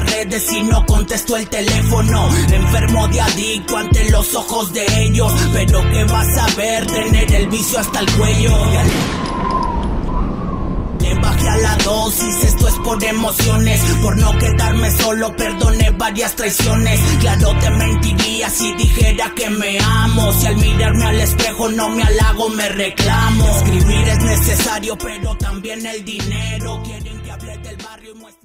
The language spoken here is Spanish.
las redes y no contesto el teléfono. Enfermo de adicto ante los ojos de ellos, pero ¿qué vas a ver? Tener el vicio hasta el cuello. Le bajé a la dosis, esto es por emociones. Por no quedarme solo perdoné varias traiciones. Claro te mentiría si dijera que me amo. Si al mirarme al espejo no me halago, me reclamo. Escribir es necesario, pero también el dinero. Quieren que hable del barrio y muestre